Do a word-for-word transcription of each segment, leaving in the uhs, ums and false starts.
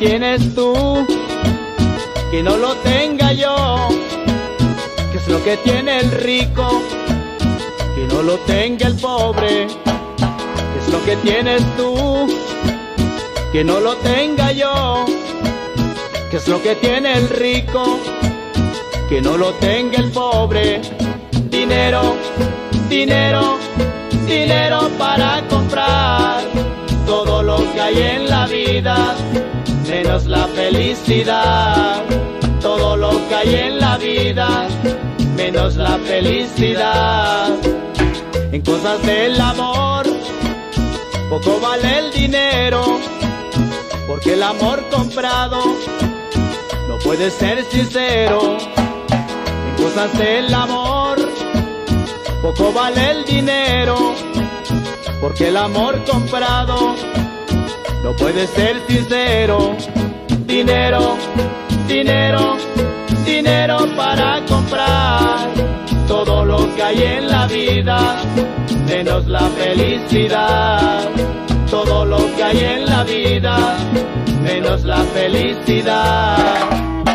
tienes tú que no lo tenga yo? ¿Qué es lo que tiene el rico que no lo tenga el pobre? ¿Qué es lo que tienes tú que no lo tenga yo? ¿Qué es lo que tiene el rico que no lo tenga el pobre? Dinero, dinero, dinero para comprar todo lo que hay en la vida, menos la felicidad. Todo lo que hay en la vida, menos la felicidad. En cosas del amor, poco vale el dinero, porque el amor comprado no puede ser sincero. En cosas del amor, poco vale el dinero, porque el amor comprado no puede ser sincero. Dinero, dinero, dinero para comprar todo lo que hay en la vida, menos la felicidad. Todo lo que hay en la vida, menos la felicidad.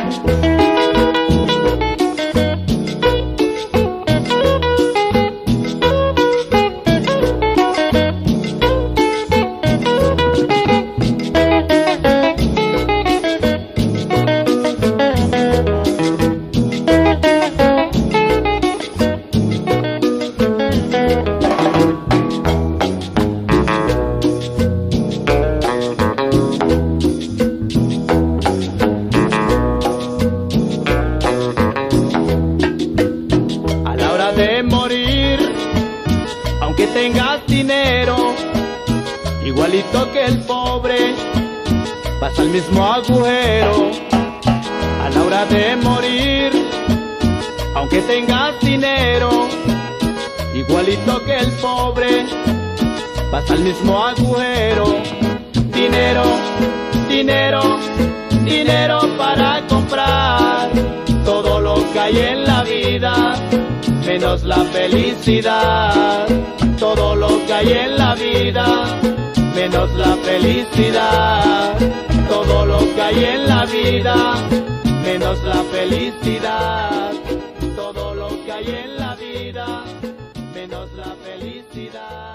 De morir, aunque tengas dinero, igualito que el pobre, vas al mismo agujero. A la hora de morir, aunque tengas dinero, igualito que el pobre, vas al mismo agujero. Dinero, dinero, dinero para comprar todo lo que hay en la vida, menos la felicidad. Todo lo que hay en la vida, menos la felicidad. Todo lo que hay en la vida, menos la felicidad. Todo lo que hay en la vida, menos la felicidad.